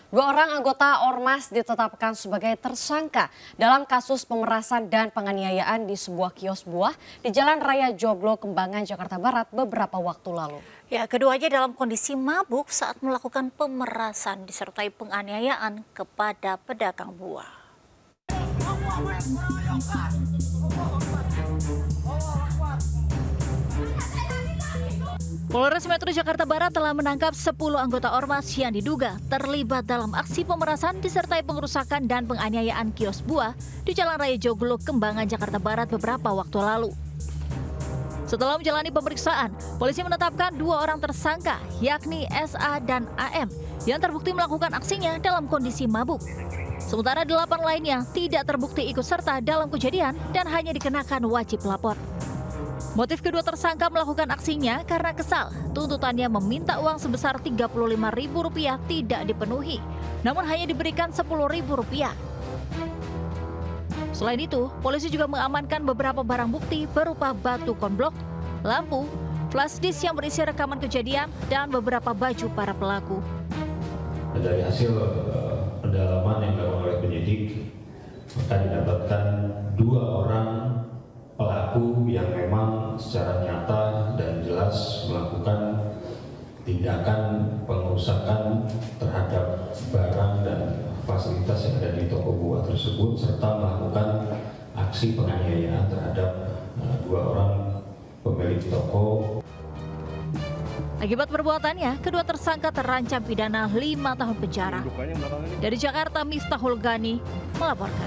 Dua orang anggota Ormas ditetapkan sebagai tersangka dalam kasus pemerasan dan penganiayaan di sebuah kios buah di Jalan Raya Joglo, Kembangan, Jakarta Barat beberapa waktu lalu. Ya, keduanya dalam kondisi mabuk saat melakukan pemerasan disertai penganiayaan kepada pedagang buah. Polres Metro Jakarta Barat telah menangkap 10 anggota Ormas yang diduga terlibat dalam aksi pemerasan disertai pengerusakan dan penganiayaan kios buah di Jalan Raya Joglo, Kembangan, Jakarta Barat beberapa waktu lalu. Setelah menjalani pemeriksaan, polisi menetapkan 2 orang tersangka, yakni SA dan AM, yang terbukti melakukan aksinya dalam kondisi mabuk. Sementara 8 lainnya tidak terbukti ikut serta dalam kejadian dan hanya dikenakan wajib lapor. Motif kedua tersangka melakukan aksinya karena kesal. Tuntutannya meminta uang sebesar Rp35.000 tidak dipenuhi, namun hanya diberikan Rp10.000. Selain itu, polisi juga mengamankan beberapa barang bukti berupa batu konblok, lampu, flash disk yang berisi rekaman kejadian, dan beberapa baju para pelaku. Dari hasil pendalaman yang dilakukan oleh penyidik, maka didapatkan 2 orang pelaku yang memang secara nyata dan jelas melakukan tindakan pengerusakan terhadap barang dan fasilitas yang ada di toko buah tersebut serta melakukan aksi penganiayaan terhadap 2 orang pemilik toko. Akibat perbuatannya, kedua tersangka terancam pidana 5 tahun penjara. Dari Jakarta, Miftahul Ghani melaporkan.